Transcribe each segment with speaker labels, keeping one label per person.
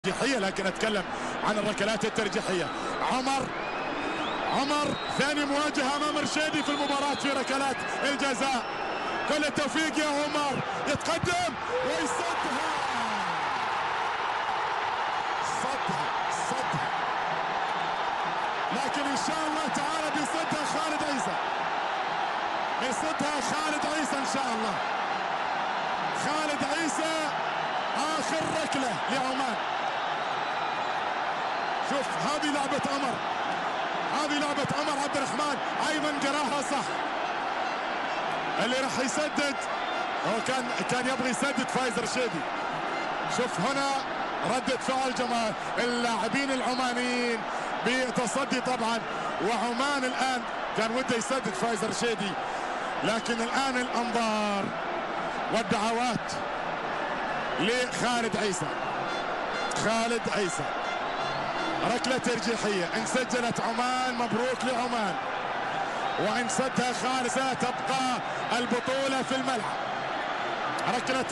Speaker 1: الترجيحية، لكن اتكلم عن الركلات الترجيحية. عمر ثاني مواجهة امام رشيدي في المباراة في ركلات الجزاء. كل التوفيق يا عمر، يتقدم ويصدها. صدها لكن ان شاء الله تعالى بيصدها خالد عيسى، ان شاء الله. خالد عيسى اخر ركلة لعمان. شوف هذه لعبة عمر عبد الرحمن. ايمن قراها صح، اللي راح يسدد هو كان يبغى يسدد فايز رشيدي. شوف هنا ردة فعل جماهير اللاعبين العمانيين بتصدي طبعا، وعمان الان كان وده يسدد فايز رشيدي، لكن الان الانظار والدعوات لخالد عيسى. ركلة ترجيحية، ان سجلت عمان مبروك لعمان، وان سدها خالد ستبقى البطولة في الملعب. ركلة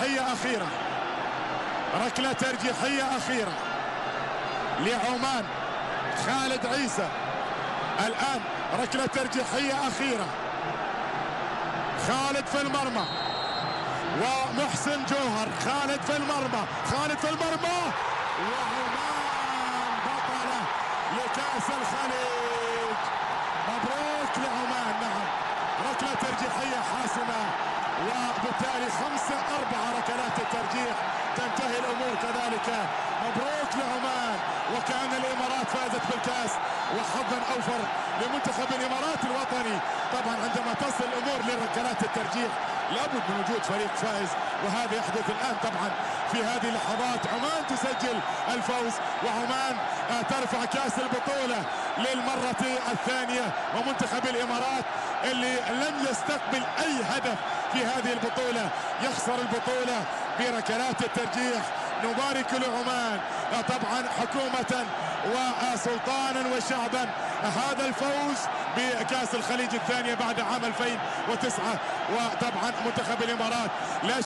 Speaker 1: ترجيحية أخيرة لعمان. خالد عيسى الآن ركلة ترجيحية أخيرة. خالد في المرمى ومحسن جوهر. خالد في المرمى وعمان بطلة لكأس الخليج. مبروك لعمان. نعم، ركلة ترجيحية حاسمة، وبالتالي 5-4 ركلات الترجيح تنتهي الامور كذلك. مبروك لعمان، وكأن الامارات فازت بالكاس، وحظا اوفر لمنتخب الامارات الوطني. طبعا عندما تصل الامور لركلات الترجيح لابد من وجود فريق فائز، وهذا يحدث الان. طبعا في هذه اللحظات عمان تسجل الفوز، وعمان ترفع كاس البطولة للمرة الثانية، ومنتخب الامارات اللي لم يستقبل اي هدف في هذه البطولة يخسر البطولة بركلات الترجيح. نبارك لعمان طبعا حكومة وسلطانا وشعبا هذا الفوز بكأس الخليج الثانية بعد عام 2009. وطبعا منتخب الامارات لا